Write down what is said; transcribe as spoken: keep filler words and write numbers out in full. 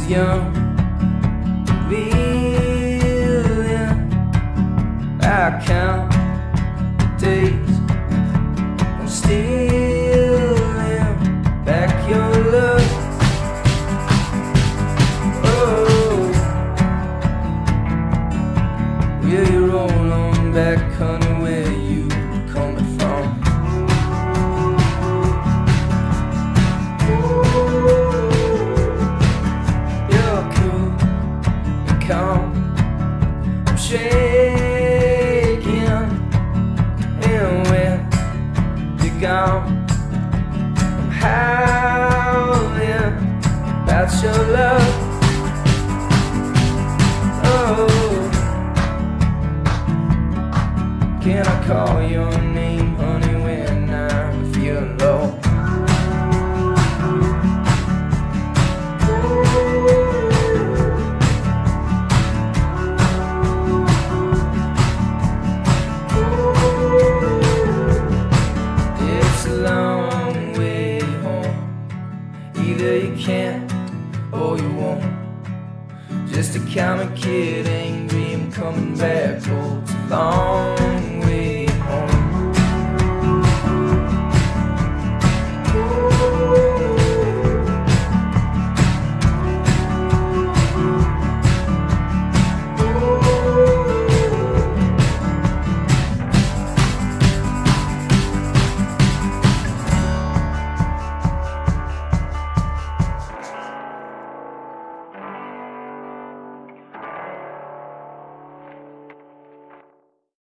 young, reeling. I count days, I'm stealing back your love. Oh, will you roll on back, honey, where you coming from? You're cool and calm, I'm shaking, and when you're gone, I'm howling about your love. Oh, can I call your name, honey, when I'm feeling low? It's a long way home, either you can't or you won't. Just a common kid, angry, I'm coming back. Oh, it's a long